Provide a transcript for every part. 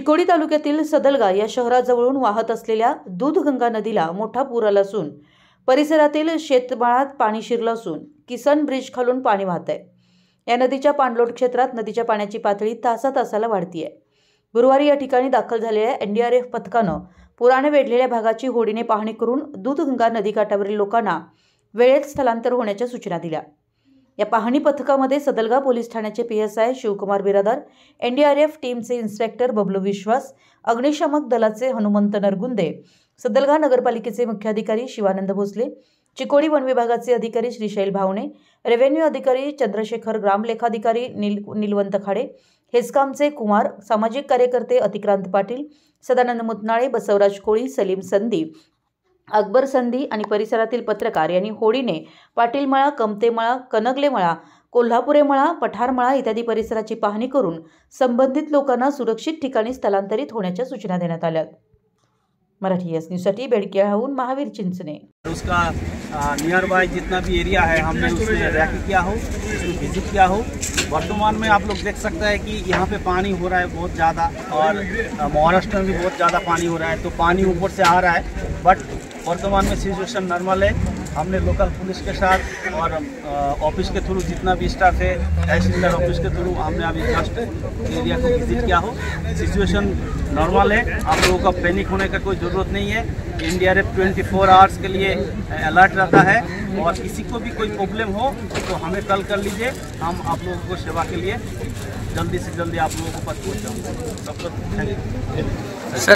चिकोडी तालुक्यातील सदलगा या शहराजवळून वाहत असलेल्या दूधगंगा नदीला मोठा पूर आला असून परिसरातील शेतमाळात पाणी शिरलं असून किसन ब्रिज खालून पाणी वाहतंय। या नदीच्या पाणलोट क्षेत्रात नदीच्या पाण्याची पातळी तासातासाला वाढतीये। गुरुवारी या ठिकाणी दाखल झालेल्या एनडीआरएफ पथकानं पुराने वेढलेल्या भागाची होडीने पाहणी करून दूधगंगा नदीकाठावरील लोकांना वेळेत स्थलांतर होण्याच्या सूचना दिल्या। या पाहणी पथकामध्ये सदलगा पोलीस ठाण्याचे पीएसआय शिवकुमार बिरादार, एनडीआरएफ टीमचे इन्स्पेक्टर बबलू विश्वास, अग्निशमक दलाचे हनुमंत नरगुंदे, सदलगा नगरपालिकेचे मुख्याधिकारी शिवानंद भोसले, चिकोडी वन विभागाचे अधिकारी श्रीशैल भावणे, रेव्हेन्यू अधिकारी चंद्रशेखर, ग्राम लेखाधिकारी नीलवंत खाडे, हेस्कामचे कुमार, सामाजिक कार्यकर्ते अतिक्रांत पाटील, सदानंद मुतनाळे, बसवराज कोळी, सलीम संदी, अकबर संदी आणि परिसरातील पत्रकार यांनी होडीने पाटीलमळा, कमतेमळा, कनगलेमळा, कोल्हापुरेमळा, पठारमळा इत्यादी परिसराची पाहणी करून संबंधित लोकांना सुरक्षित ठिकाणी स्थलांतरित होण्याच्या सूचना देण्यात आल्या। मराठी एस न्यूज़साठी बेड़कियाहून महावीर चिंचने। उसका नियर बाय जितना भी एरिया है हमने उसमें रैकी किया हो, उसमें विजिट किया हो। वर्तमान में आप लोग देख सकते हैं कि यहाँ पे पानी हो रहा है बहुत ज़्यादा, और महाराष्ट्र में भी बहुत ज़्यादा पानी हो रहा है, तो पानी ऊपर से आ रहा है। बट वर्तमान में सिचुएशन नॉर्मल है। हमने लोकल पुलिस के साथ और ऑफिस के थ्रू जितना भी स्टाफ है, तहसीलदार ऑफिस के थ्रू हमने अभी जस्ट एरिया को विजिट किया हो। सिचुएशन नॉर्मल है, आप लोगों का पैनिक होने का कोई ज़रूरत नहीं है। एनडीआरएफ 24 आवर्स के लिए अलर्ट रहता है, और किसी को भी कोई प्रॉब्लम हो तो हमें कॉल कर लीजिए। हम आप लोगों को सेवा के लिए जल्दी से जल्दी आप लोगों को पास पहुँचाऊँगा। सबको थैंक यू सर।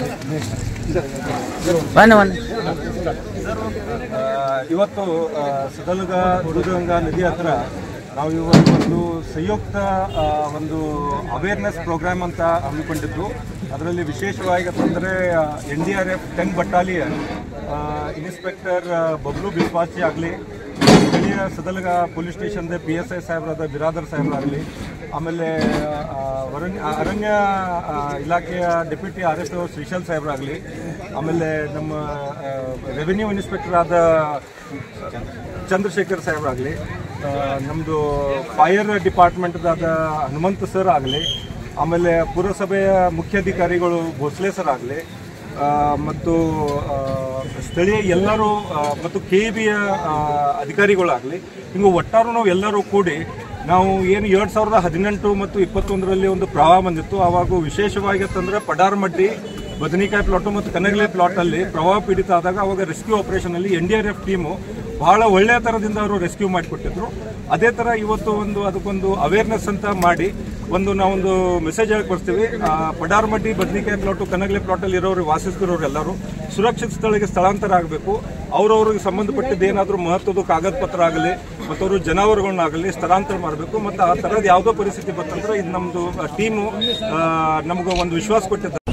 ಇವತ್ತು ಸದಲಗಾ दूधगंगा ನದಿ ಹತ್ರ ನಾವು ಇವತ್ತು ಸಂಯುಕ್ತ ಒಂದು ಅವೇರ್ನೆಸ್ ಪ್ರೋಗ್ರಾಮ್ ಅಂತ ಹಮ್ಮಿಕೊಂಡಿದ್ದು, ಅದರಲ್ಲಿ ವಿಶೇಷವಾಗಿ ಅಂತಂದರೆ ಎನ್ಡಿಆರ್ಎಫ್ 10 ಬಟಾಲಿಯನ್ ಇನ್ಸ್ಪೆಕ್ಟರ್ ಬಬ್ಲೂ ಬಿಸ್ವಾಸಿ ಆಗಲಿ, ಸ್ಥಳೀಯ ಸದಲಗಾ ಪೊಲೀಸ್ ಸ್ಟೇಷನ್ದ PSI ಸಾಹೇಬರಾದ ಬಿರಾದರ್ ಸಾಹೇಬರಾಗಲಿ, ಆಮೇಲೆ ಅರಣ್ಯ ಇಲಾಖೆಯ ಡೆಪ್ಯೂಟಿ RSO ಶ್ರೀಶೈಲ್ ಸಾಹೇಬರಾಗಲಿ, ಆಮೇಲೆ ನಮ್ಮ ರೆವಿನ್ಯೂ ಇನ್ಸ್ಪೆಕ್ಟರ್ ಆದ ಚಂದ್ರಶೇಖರ್ ಸಾಹೇಬರಾಗಲಿ, ನಮ್ಮದು ಫೈರ್ ಡಿಪಾರ್ಟ್ಮೆಂಟ್ದಾದ ಹನುಮಂತ ಸರ್ ಆಗಲಿ, ಆಮೇಲೆ ಪುರಸಭೆಯ ಮುಖ್ಯಾಧಿಕಾರಿಗಳು ಭೋಸ್ಲೆ ಸರ್ ಆಗಲಿ, ಮತ್ತು ಸ್ಥಳೀಯ ಎಲ್ಲರೂ ಮತ್ತು KEBಯ ಅಧಿಕಾರಿಗಳಾಗಲಿ, ಹಿಂಗೆ ಒಟ್ಟಾರು ನಾವು ಎಲ್ಲರೂ ಕೂಡಿ ನಾವು ಏನು 2018 ಮತ್ತು 2021ರಲ್ಲಿ ಒಂದು ಪ್ರವಾಹ ಬಂದಿತ್ತು, ಆವಾಗ ವಿಶೇಷವಾಗಿ ಅಂತಂದರೆ ಪಡಾರ್ಮಡ್ಡಿ, ಬದನಿಕಾಯಿ ಪ್ಲಾಟು ಮತ್ತು ಕನಗಲೆ ಪ್ಲಾಟಲ್ಲಿ ಪ್ರವಾಹ ಪೀಡಿತ ಆದಾಗ ಅವಾಗ ರೆಸ್ಕ್ಯೂ ಆಪರೇಷನಲ್ಲಿ ಎನ್ಡಿಆರ್ಎಫ್ ಟೀಮು ಬಹಳ ಒಳ್ಳೆಯ ಥರದಿಂದ ಅವರು ರೆಸ್ಕ್ಯೂ ಮಾಡಿಕೊಟ್ಟಿದ್ರು। ಅದೇ ಥರ ಇವತ್ತು ಅದಕ್ಕೊಂದು ಅವೇರ್ನೆಸ್ ಅಂತ ಮಾಡಿ ನಾವೊಂದು ಮೆಸೇಜ್ ಹೇಳ್ಕೊಡ್ತೀವಿ। ಪಡಾರ್ಮಡ್ಡಿ, ಬದನಿಕಾಯಿ ಪ್ಲಾಟು, ಕನಗಲೆ ಪ್ಲಾಟಲ್ಲಿ ಇರೋರು ವಾಸಿಸ್ತಿರೋರು ಎಲ್ಲರೂ ಸುರಕ್ಷಿತ ಸ್ಥಳಕ್ಕೆ ಸ್ಥಳಾಂತರ ಆಗಬೇಕು। ಅವ್ರವ್ರಿಗೆ ಸಂಬಂಧಪಟ್ಟಿದ್ದು ಏನಾದರೂ ಮಹತ್ವದ ಕಾಗದ ಪತ್ರ ಆಗಲಿ ಮತ್ತು ಅವರು ಜಾನುವಾರುಗಳನ್ನಾಗಲಿ ಸ್ಥಳಾಂತರ ಮಾಡಬೇಕು। ಮತ್ತು ಆ ಥರದ ಯಾವುದೋ ಪರಿಸ್ಥಿತಿ ಬಂತಂದ್ರೆ ಇದು ನಮ್ಮದು ಟೀಮು ನಮಗೂ ಒಂದು ವಿಶ್ವಾಸ ಕೊಟ್ಟಿದ್ದಾರೆ।